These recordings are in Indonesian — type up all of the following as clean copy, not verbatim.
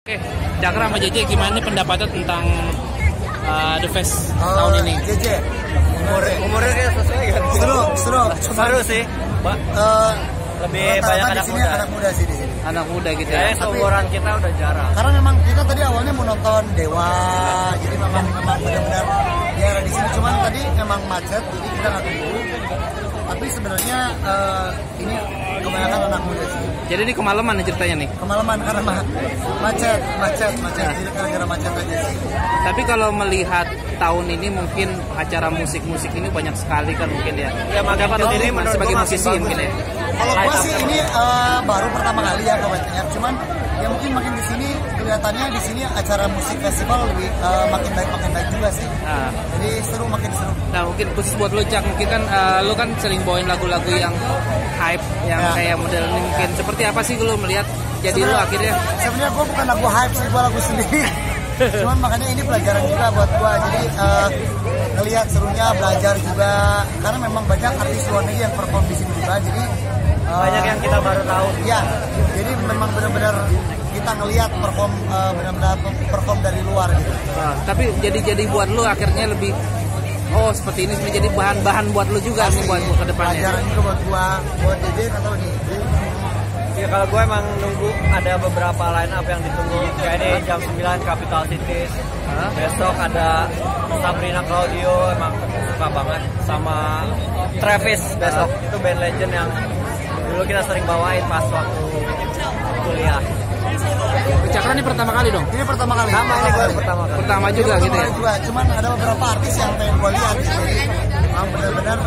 Oke, Cakra sama JJ gimana nih pendapatnya tentang The Fest tahun ini? JJ, umurnya kayak sesuai kan? Seru sih. Lebih banyak anak muda sih di sini. Anak muda gitu ya. Seumuran kita udah jarang. Karena memang kita tadi awalnya mau nonton Dewa, jadi memang benar-benar ya di sini. Cuman tadi memang macet, jadi kita nggak tunggu. Tapi sebenarnya ini kebanyakan anak muda sih. Jadi ini kemalaman nih ceritanya nih? Kemalaman karena macet. Jadi gara-gara macet aja sih. Tapi kalau melihat tahun ini mungkin acara musik-musik ini banyak sekali kan mungkin ya. Ya pendapat lo ini sebagai musisi mungkin ya. Kalau gua sih ini baru pertama kali ya ke Wet Air, cuman ya mungkin makin di sini kelihatannya di sini acara musik festival lebih makin baik juga sih. Nah. Jadi makin seru. Nah mungkin khusus buat lo Cak, mungkin kan lo kan sering bawain lagu-lagu yang hype, yang kayak model ini mungkin seperti apa sih lo melihat jadi lo akhirnya? Sebenarnya gua bukan lagu hype sih, gua lagu sendiri. Cuman makanya ini pelajaran juga buat gua, jadi ngelihat serunya, belajar juga karena memang banyak artis luar negeri yang perform di sini juga, jadi banyak yang kita baru tahu. Ya, jadi memang benar-benar kita ngelihat perform dari luar gitu. Nah, tapi jadi buat lo akhirnya lebih seperti ini jadi bahan buat lo juga nih buat ke depannya. Pelajaran juga buat gua, buat DJ atau nih. Ya kalau gue emang nunggu ada beberapa line up yang ditunggu. Kayak ini jam 9 Capital Cities. Besok ada Sabrina Claudio, emang suka banget. Sama Travis besok. Itu band legend yang dulu kita sering bawain pas waktu kuliah. Cakra ini pertama kali dong? Ini pertama kali. Sama ini gue pertama kali. Pertama juga gitu ya? Cuman ada beberapa artis yang pengen gue lihat. Jadi emang benar-benar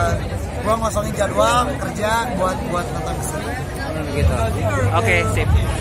gue ngosongin jadwal kerja buat nonton kesini. Gitu. Oke, sip.